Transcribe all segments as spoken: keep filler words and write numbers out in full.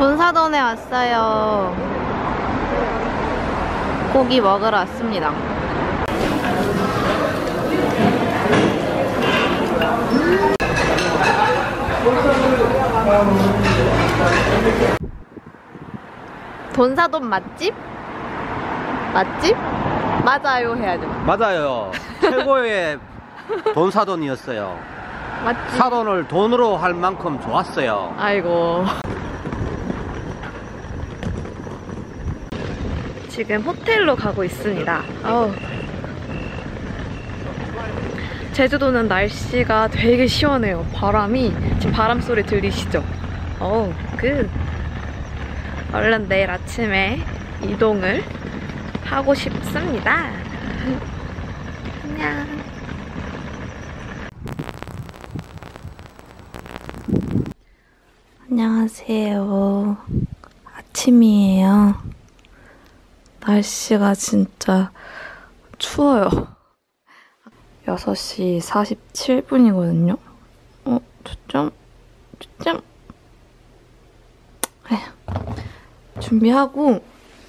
돈사돈에 왔어요. 고기 먹으러 왔습니다. 돈사돈 맛집? 맛집? 맞아요 해야 돼. 맞아요. 최고의 돈사돈이었어요. 맛집. 사돈을 돈으로 할 만큼 좋았어요. 아이고. 지금 호텔로 가고 있습니다. 어우. 제주도는 날씨가 되게 시원해요. 바람이, 지금 바람 소리 들리시죠? 어우, 그 얼른 내일 아침에 이동을 하고 싶습니다. 안녕. 안녕하세요. 아침이에요. 날씨가 진짜 추워요. 여섯 시 사십칠 분이거든요. 어, 초점? 초점? 에휴. 준비하고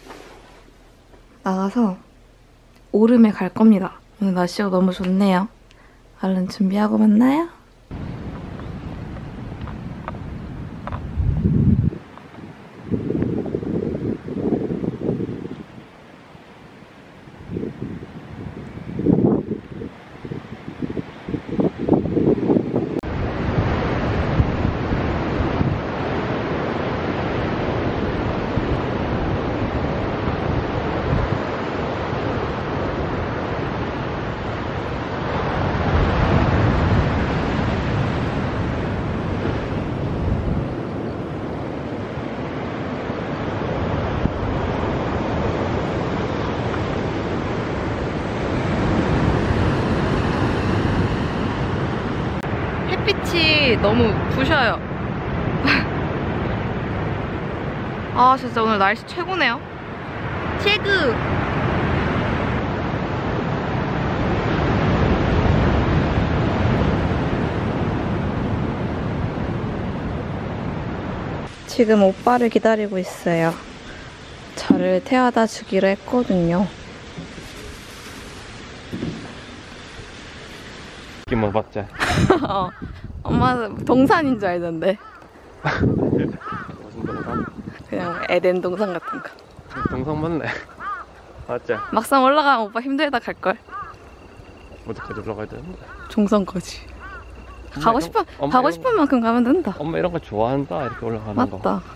나가서 오름에 갈 겁니다. 오늘 날씨가 너무 좋네요. 얼른 준비하고 만나요. 햇빛이 너무 부셔요. 아 진짜 오늘 날씨 최고네요. 최고! 지금 오빠를 기다리고 있어요. 저를 태워다 주기로 했거든요. 느낌 봤자. 어, 엄마는 동산인 줄 알던데. 무슨 동산? 그냥 에덴 동산 같은 거. 동산 맞네. 맞지? 막상 올라가면 오빠 힘들다 갈걸. 어디까지 올라가야 되는데? 종선까지. 가고 이런, 싶은 엄마 가고 이런 싶은 만큼 가면 된다. 엄마 이런 거 좋아한다. 이렇게 올라가는 맞다. 거. 맞다.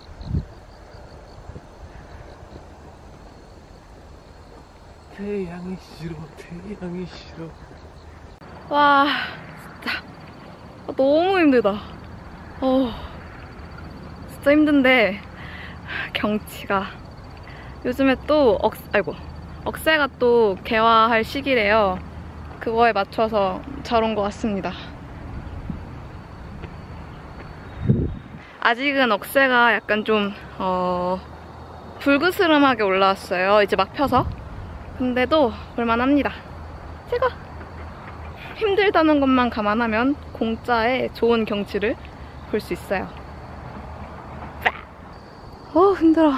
태양이 싫어. 태양이 싫어. 와 진짜 너무 힘들다. 어 진짜 힘든데 경치가 요즘에 또 억, 아이고 억새가 또 개화할 시기래요. 그거에 맞춰서 잘 온 것 같습니다. 아직은 억새가 약간 좀 어, 불그스름하게 올라왔어요. 이제 막 펴서. 근데도 볼만합니다. 제가 힘들다는 것만 감안하면 공짜에 좋은 경치를 볼 수 있어요. 어 힘들어.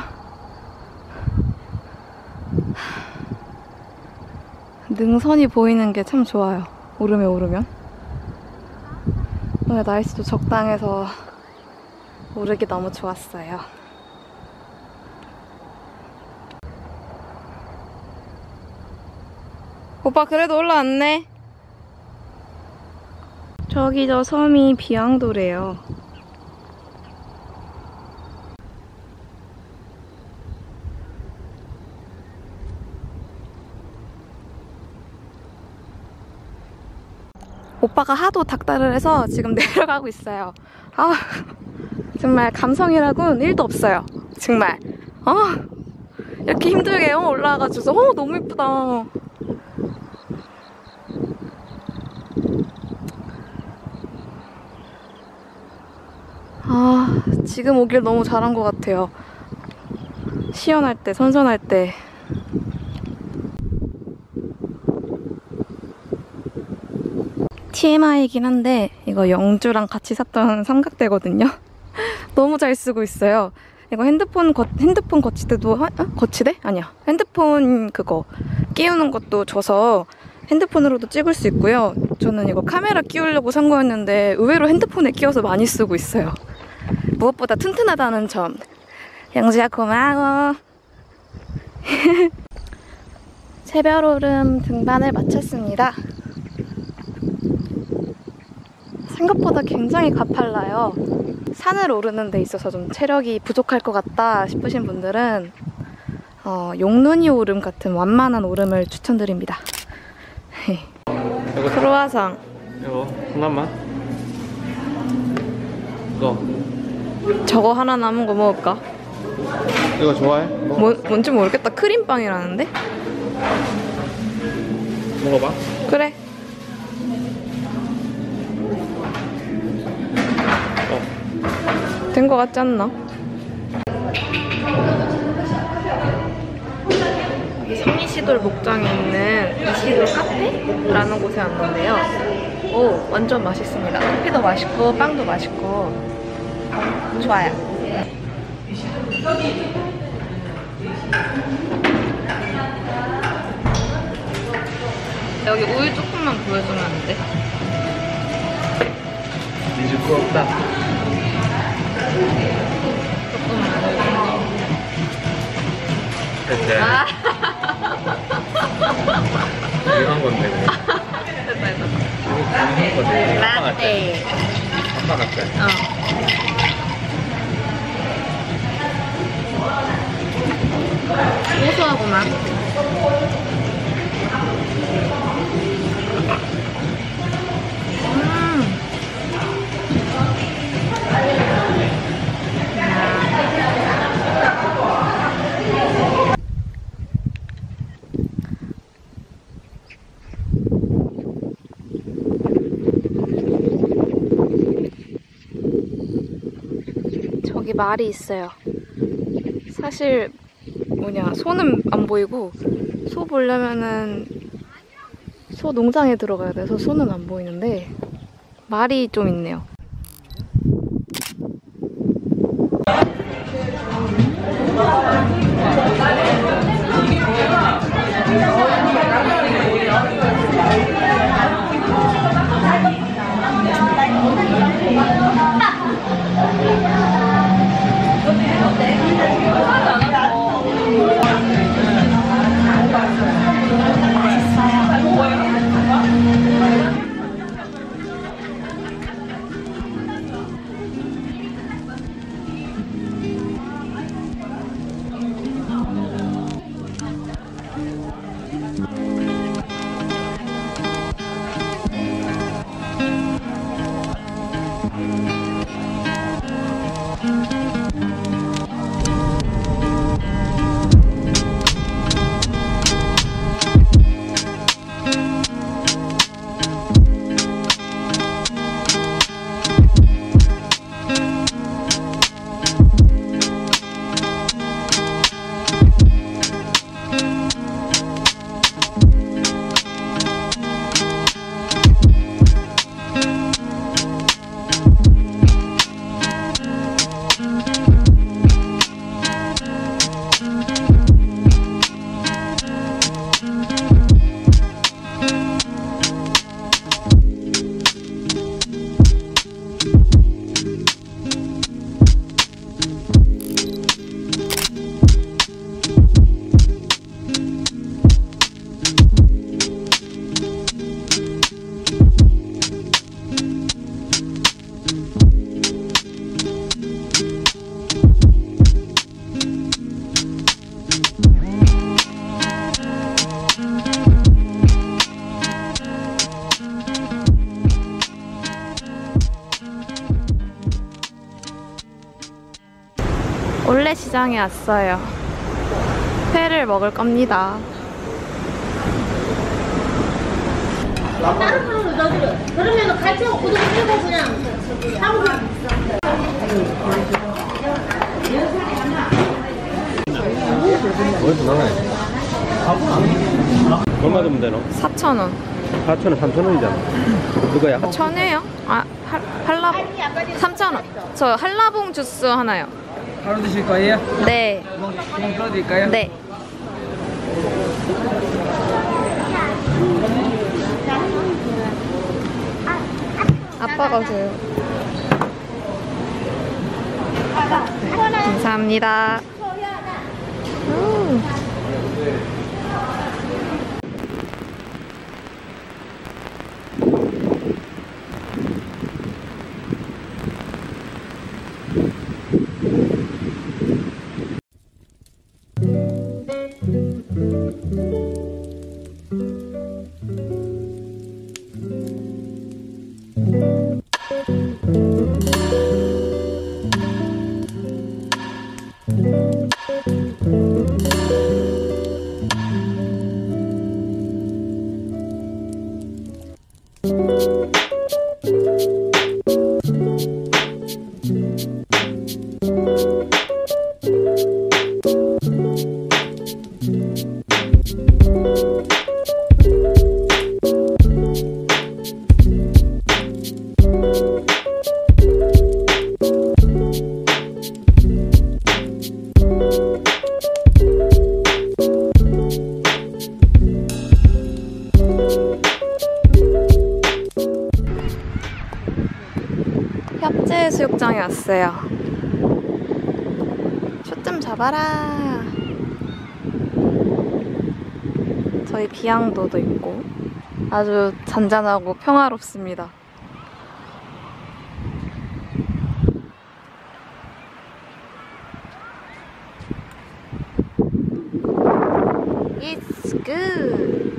능선이 보이는 게 참 좋아요. 오름에 오르면. 오늘 날씨도 적당해서 오르기 너무 좋았어요. 오빠 그래도 올라왔네. 저기 저 섬이 비앙도래요. 오빠가 하도 닥달을 해서 지금 내려가고 있어요. 아 정말 감성이라고는 일도 없어요. 정말 아 이렇게 힘들게 올라와가지고 어 너무 예쁘다. 아 지금 오길 너무 잘한 것 같아요. 시원할 때 선선할 때. 티엠아이이긴 한데 이거 영주랑 같이 샀던 삼각대거든요. 너무 잘 쓰고 있어요. 이거 핸드폰 거, 핸드폰 거치대도 하, 어? 거치대? 아니야. 핸드폰 그거 끼우는 것도 줘서 핸드폰으로도 찍을 수 있고요. 저는 이거 카메라 끼우려고 산 거였는데 의외로 핸드폰에 끼워서 많이 쓰고 있어요. 무엇보다 튼튼하다는 점. 영주야 고마워. 새별오름 등반을 마쳤습니다. 생각보다 굉장히 가팔라요. 산을 오르는 데 있어서 좀 체력이 부족할 것 같다 싶으신 분들은 어, 용눈이 오름 같은 완만한 오름을 추천드립니다. 크로아상. 이거 하나만. 이거. 저거 하나 남은 거 먹을까? 이거 좋아해? 뭐, 뭔지 모르겠다. 크림빵이라는데? 먹어봐. 그래. 어. 된 거 같지 않나? 여기 성이시돌 목장에 있는 이시돌 카페라는 곳에 왔는데요. 오, 완전 맛있습니다. 커피도 맛있고 빵도 맛있고 좋아요. 여기 우유 조금만 보여주면 안 돼? 잊을 거 없다. 조금만. 됐지? 아. 이거 한 건데. 됐다, 됐다. 이거 한 건데. 라떼. 아빠 같아. 어. 고소하구만. 음. 저기 말이 있어요. 사실 뭐냐, 소는 안 보이고 소 보려면은 소 농장에 들어가야 돼서 소는 안 보이는데 말이 좀 있네요. 올레시장에 왔어요. 회를 먹을 겁니다. 다른 걸로 넣어드려. 그러면 같이 구독 해고 그냥 사고. 어디서 나가야 돼? 얼마 주면 되노? 사천 원. 사천 원, 삼천 원이잖아. 이거야? 천에요? 아, 할, 한라 삼천 원. 저 한라봉 주스 하나요. 하루 드실 거예요? 네. 구멍 뚫어드릴까요? 네. 아빠가 줘요. 감사합니다. 음. 협재해수욕장에 왔어요. 초점 잡아라. 저희 비양도도 있고 아주 잔잔하고 평화롭습니다. It's good.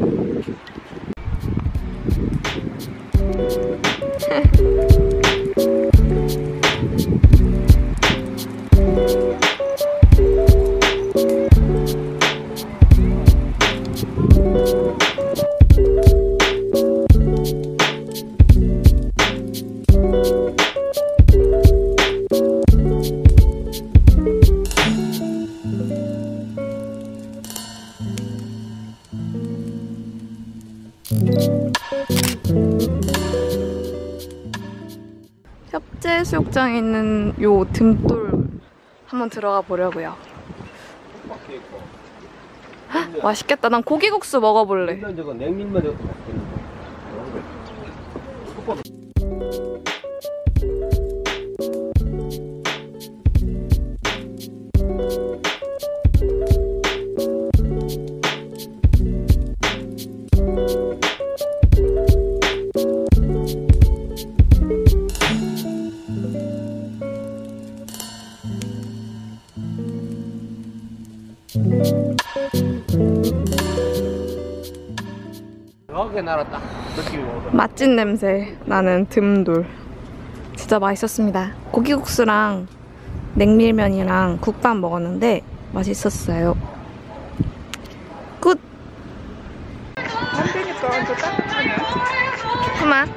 협재해수욕장에 있는 요 등돌 한번 들어가 보려고요. 헉, 맛있겠다. 난 고기국수 먹어볼래. 저거 냉면만 넣고 맛있겠는데. 여기 나라 딱 느낌이 오더라. 맛집 냄새 나는 듬돌. 진짜 맛있었습니다. 고기국수랑 냉밀면이랑 국밥 먹었는데 맛있었어요. 굿! 안 되니까 완전 따뜻하네. 그만.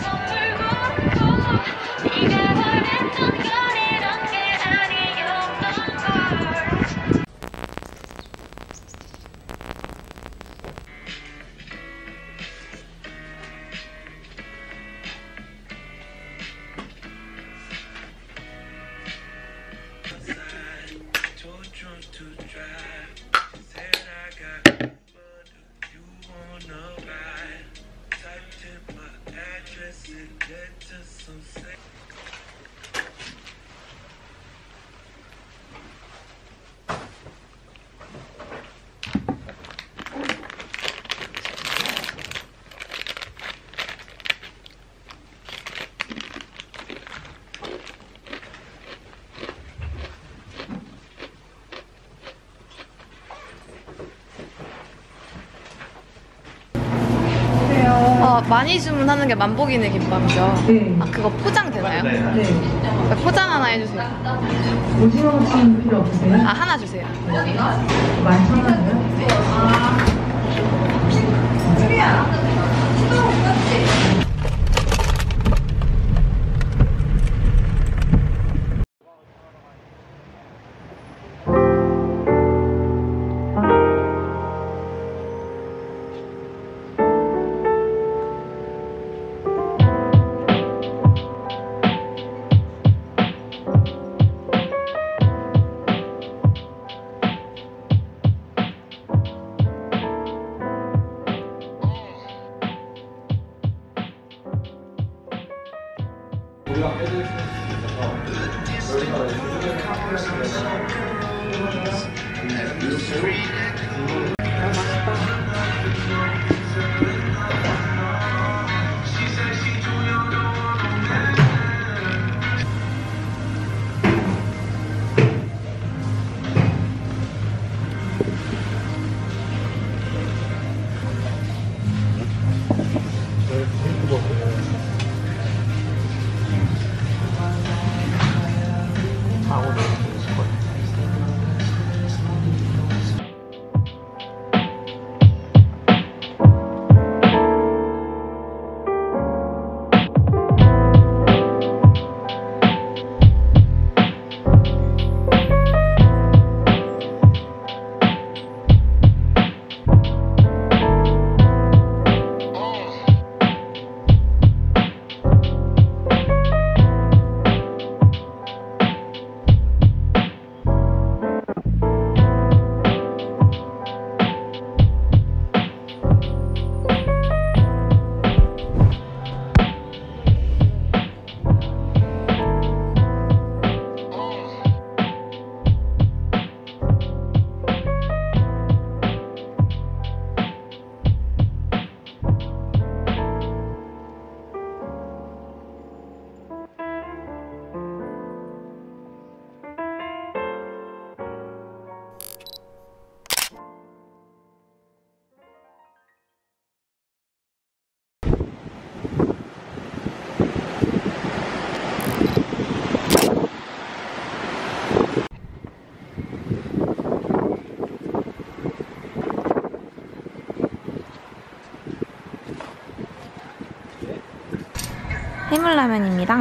어, 많이 주문하는 게 만복이네 김밥이죠? 네. 아, 그거 포장 되나요? 네. 포장 하나 해주세요. 오징어 혹시 필요 없으세요? 아, 하나 주세요. 만 천 원이요? 해물라면입니다.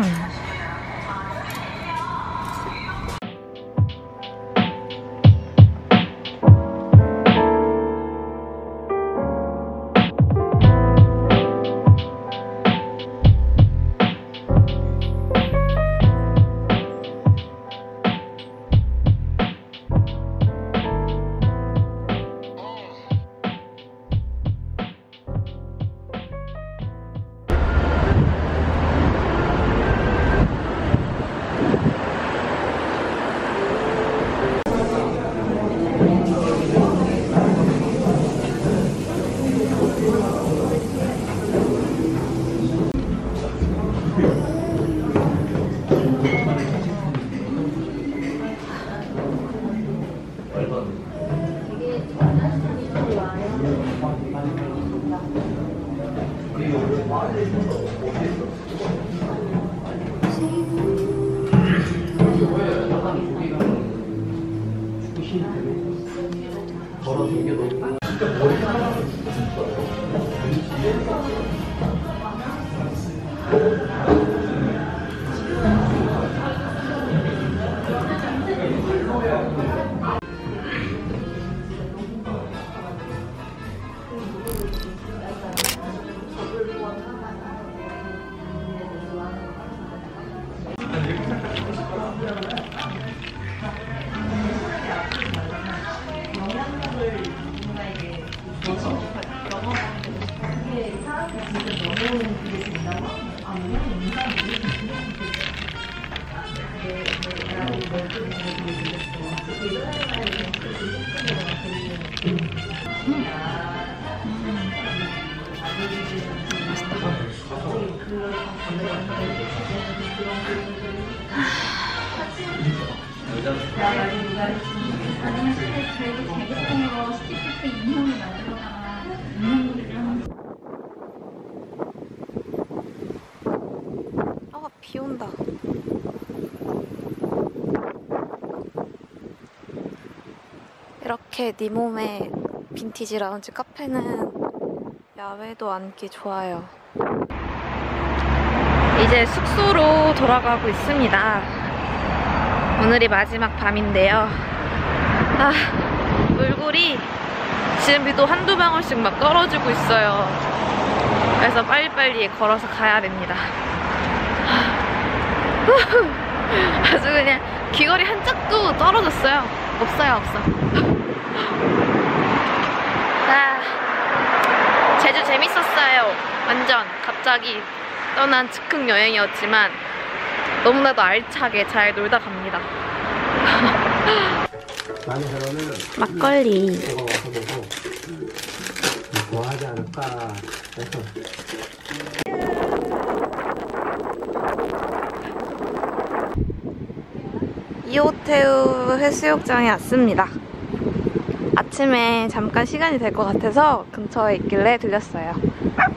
아, 비 온다. 이렇게 네 몸의 빈티지 라운지 카페는 야외도 앉기 좋아요. 이제 숙소로 돌아가고 있습니다. 오늘이 마지막 밤인데요. 아, 물굴이 지금 비도 한두 방울씩 막 떨어지고 있어요. 그래서 빨리빨리 걸어서 가야 됩니다. 아주 그냥 귀걸이 한 짝도 떨어졌어요. 없어요, 없어. 아, 제주 재밌었어요. 완전 갑자기 떠난 즉흥 여행이었지만 너무나도 알차게 잘 놀다 갑니다. 많이 그러면 막걸리. 이거 와서 보고 좋아하지 않을까 해서. 이호테우 해수욕장에 왔습니다. 아침에 잠깐 시간이 될 것 같아서 근처에 있길래 들렸어요.